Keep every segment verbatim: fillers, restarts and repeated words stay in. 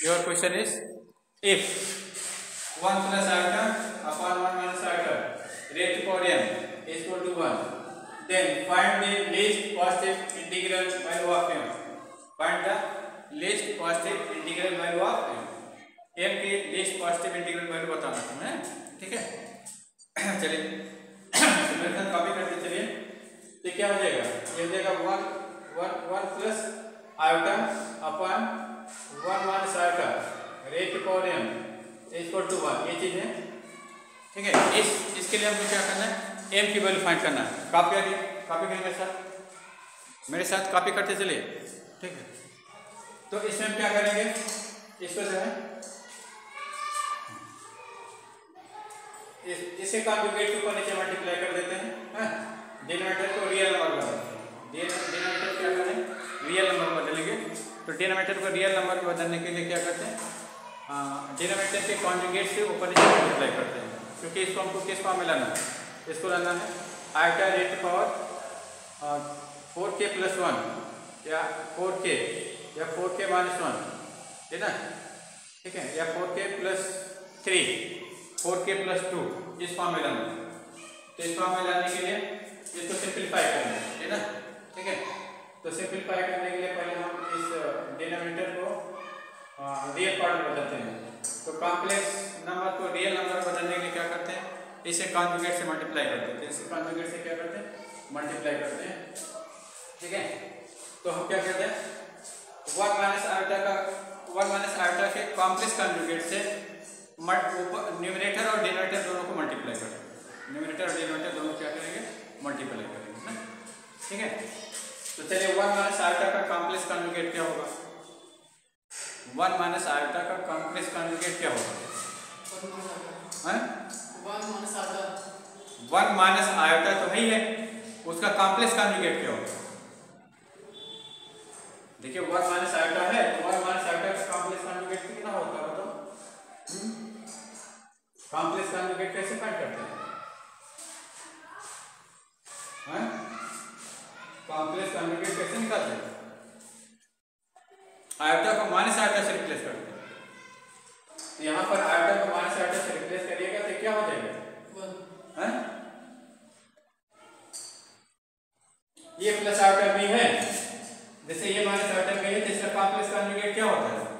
Your question is, if one plus iota upon one minus iota raised to power m is equal to one, then find the least positive integral value of m. Find the least positive integral value of m. m की least positive integral value बताना तुम्हें, ठीक है? चलिए मेरे साथ copy करते चलिए। तो क्या हो जाएगा? ये हो जाएगा one one one plus iota अपन one minus iota raised to power m equal to one, ये चीज है, ठीक है? इस इसके लिए हमको क्या करना है? m की वैल्यू फाइंड करना है। कॉपी करिए, कॉपी करिए मेरे साथ, मेरे साथ कॉपी करते चलिए, ठीक है? तो इसमें हम क्या करेंगे? इसको जो है इस इसे कॉन्जुगेट के ऊपर नीचे मल्टीप्लाई कर देते हैं, हैं? डिनोमिनेटर को रियल नंबर बदलेंगे। डिनोमिनेटर क्या करें? रियल नंबर बदलेंगे। तो डिनोमिनेटर को रियल नंबर में बदलने के लिए क्या करते हैं? डिनोमिनेटर के कॉन्जुगेट से ऊपर नीचे मल्टीप्लाई करते हैं, क्योंकि इसको हमको किस फॉर्म में लाना है? इसको लाना है आयोटा रेट पावर फोर के प्लस वन या फोर के या फोर के माइनस वन, है ना, ठीक है? या फोर के प्लस थ्री, फोर के प्लस टू, इस फॉर्म में लाना है। तो इस फॉर्म में लाने के लिए इसको सिंप्लीफाई करना है, है ना, ठीक है? तो सिंप्लीफाई करने के लिए पहले हम इस डिनोमिनेटर को रियल पार्ट में बदलते हैं। तो कॉम्प्लेक्स नंबर को रियल नंबर बदलने के लिए क्या करते हैं? इसे कॉन्जुगेट से मल्टीप्लाई कर देते हैं। इसे कॉन्जुगेट से क्या करते हैं? मल्टीप्लाई करते हैं, ठीक है? तो हम क्या करते हैं? वन माइनस आयोटा का वन माइनस आयोटा के कॉम्प्लेक्स कॉन्जुगेट से न्यूमरेटर और डिनोमिनेटर दोनों को मल्टीप्लाई करेंगे। न्यूमरेटर और डिनोमिनेटर दोनों क्या करेंगे? मल्टीप्लाई करेंगे ना, ठीक है? तो चलिए वन माइनस आयोटा का कॉम्प्लेक्स कॉन्जुगेट क्या होगा? वन माइनस आयोटा का कॉम्प्लेक्स कॉन्जुगेट क्या होगा? वन माइनस आयोटा तो है ही है, उसका कॉम्प्लेक्स कॉन्जुगेट क्या होगा? देखिए वन माइनस आयोटा है, तो वन माइनस आयोटा का कॉम्प्लेक्स कॉन्जुगेट कितना होता है बताओ? कॉम्प्लेक्स कॉन्जुगेट कैसे फाइंड करते हैं? हैं? कॉम्प्लेक्स कॉन्जुगेट कैसे निकालते हैं? आयोटा को माइनस आयोटा से रिप्लेस करते हैं। तो यहाँ पर आयोटा को माइनस आयोटा से रिप्लेस करिएगा तो क्या हो जाएगा? हैं? ये प्लस आयोटा भी है, जैसे ये माइनस आयोटा भी है, तो इसका कॉम्प्लेक्स कॉन्जुगेट क्या होता है?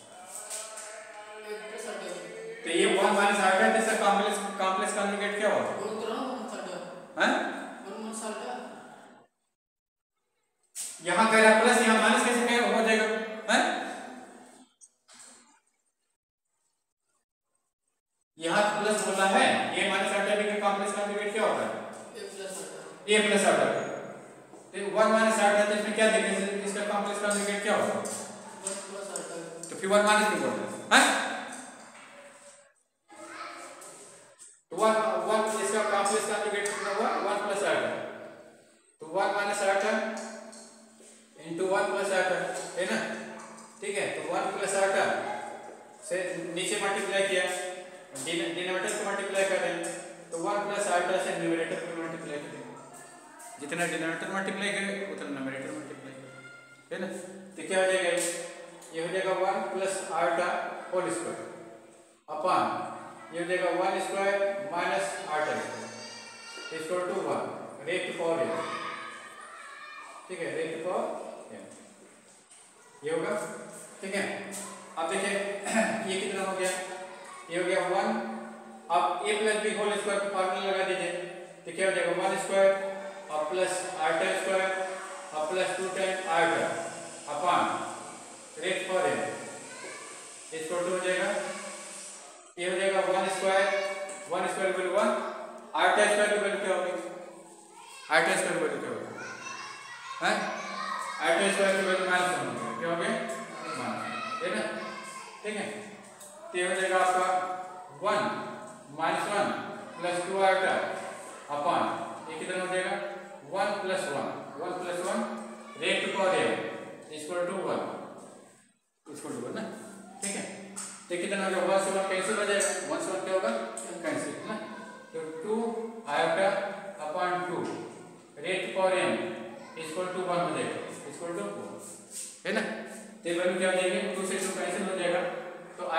तो ये वन माइनस आयोटा है, तो इसका कॉम्प्लेक्स कॉम्प्लेक्स कॉन्जुगेट क्या होगा? हैं? यहाँ कह रहा प्लस, यहाँ माइनस कैसे क्या हो जाएगा? हैं? यहाँ प्लस बोला है, ये माइनस आयोटा भी का कॉम्प्लेक्स कॉन्जुगेट क्या होता है? A plus iota. तो वन माइनस आयोटा तो इसमें क्या देखें? इसका कॉम्प्लेक्स कॉन्जुगेट क्या होगा? तो फिर वन माइनस क्यों बोलते हैं? वन वन इसका कॉम्प्लेक्स कॉन्जुगेट कितना हुआ? One plus iota. तो one minus iota into one plus iota, है ना, ठीक है? तो वन प्लस आयोटा से नीचे मल्टीप्लाई किया, डिनोमिनेटर को मल्टीप्लाई कर रहे हैं, तो वन प्लस आयोटा से न्यूमरेटर को मल्टीप्लाई करेंगे। जितना डिनोमिनेटर मल्टीप्लाई करेंगे उतना न्यूमरेटर मल्टीप्लाई करेंगे, है ना? तो क्या हो जाएगा? ये हो जाएगा one plus iota whole square upon ये हो जाएगा one square minus iota equal to one raised to power n, ठीक है? रेट टू पावर एन ये होगा, ठीक है? अब देखिए ये कितना हो गया? ये हो गया वन। अब a plus b whole square formula लगा दीजिए, तो क्या हो जाएगा? वन स्क्वायर और प्लस आयोटा स्क्वायर और plus two time iota upon raised power n equal to हो जाएगा, ये हो जाएगा one square, one square value one, iota square की वैल्यू क्या होगी? आयोटा स्क्वायर की वैल्यू क्या होगी? हैं? आयोटा स्क्वायर की वैल्यू माइनस वन होगी, क्या हो गया? माइनस, है ना, ठीक है? तो ये हो जाएगा आपका one minus one plus two iota upon ये कितना हो जाएगा? One plus one, one plus one raised to power n equal to one, equal to one ना, ठीक है? तो कितना हो गया? वन से वन कैंसिल हो जाएगा, वन से वन क्या होगा? कैंसिल ना। तो two iota upon two raised power n equal to one हो जाएगा, इक्वल टू वन, है ना? तो वैल्यू क्या हो जाएगी? टू से टू कैंसिल हो जाएगा,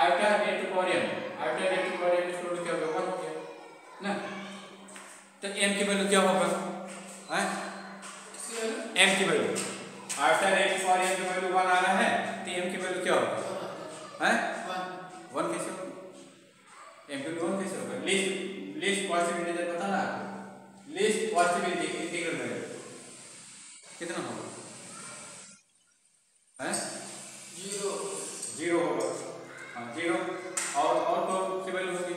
iota a to power m, iota a to power m इसको क्या होगा वन हो गया ना। तो एम की वैल्यू क्या होगा हैं, एम की value iota a to power m की वैल्यू वन आ रहा है तो एम की वैल्यू क्या होगा हैं वन कैसे होगा, एम की वैल्यू वन कैसे होगा। लीस्ट लीस्ट पॉजिटिव इंटीजर पता ना आपको, लीस्ट पॉजिटिव इंटीग्रल वैल्यू कितना होगा हैं जीरो, जीरो होगा हाँ जीरो। और और कौन सी वैल्यू होगी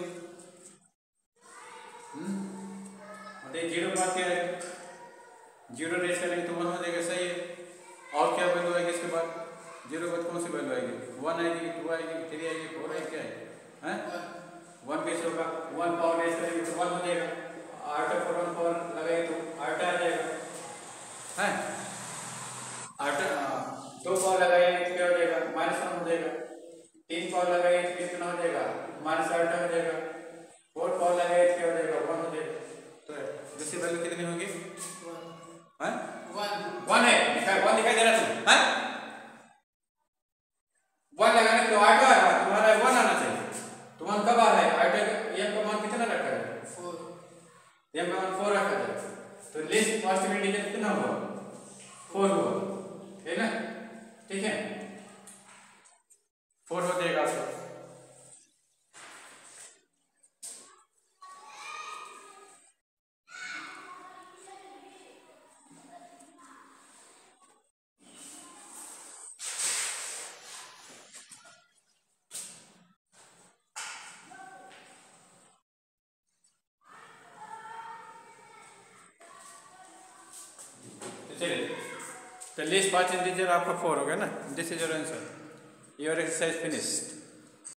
हम्म मतलब जीरो के बाद क्या है, जीरो रेस करेंगे तो वन हो जाएगा सही है। और क्या वैल्यू आएगी इसके बाद, जीरो के बाद कौन सी वैल्यू आएगी, वन आएगी, टू आएगी, थ्री आएगी, फोर आएगी, क्या है हैं वन कैसे होगा, वन पावर रेस करेंगे तो वन हो जाएगा, आठ फोर वन पावर लगाएंगे तो आठ आ जाएगा हैं, आठ दो पावर लगाएंगे तो क्या हो जाएगा माइनस वन हो जाएगा, तीन पावर लगाएंगे तो कितना हो जाएगा माइनस आठ हो जाएगा, फोर पावर लगाएंगे तो क्या हो जाएगा वन हो जाएगा। तो दूसरी वैल्यू कितनी होगी हैं वन, वन है दिखाई, वन दिखाई दे रहा तुम हैं, वन लगाने तो आठ आ रहा तुम्हारा वन आना चाहिए, तुम्हारा कब आ रहा है आठ एम का मान कितना रखा है फोर, एम का मान फोर रखा है तो लीस्ट पॉजिटिव इंटीजर कितना हुआ फोर हुआ है ना, ठीक है फोर हो जाएगा आपका। चलिए तो लीस्ट पांच इंटीजर आपका फोर हो गया ना, this is your answer, your exercise finished.